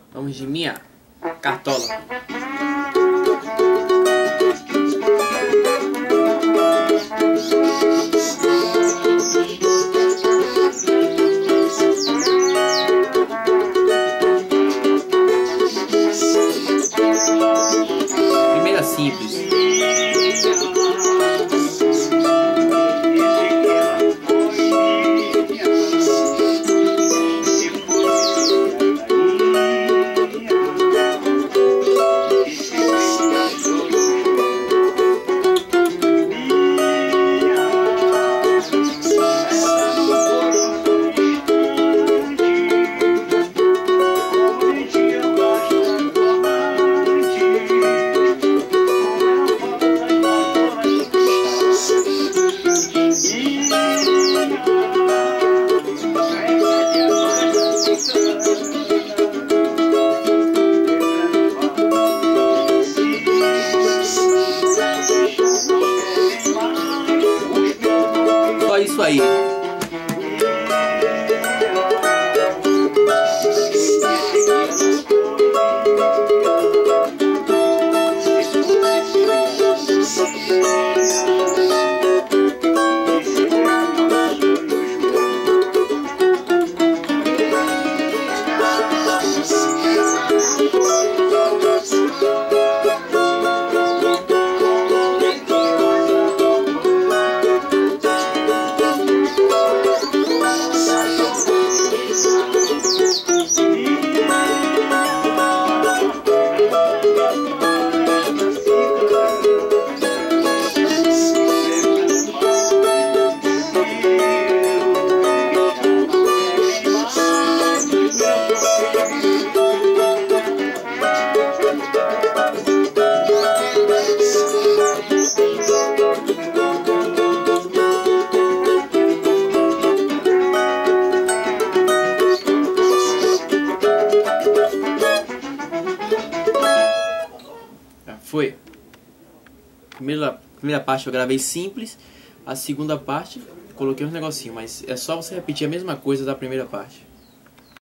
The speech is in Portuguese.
Vamos de minha cartola. Primeira simples. Só isso aí. Foi. Primeira parte eu gravei simples. A segunda parte coloquei uns negocinhos, mas é só você repetir a mesma coisa da primeira parte.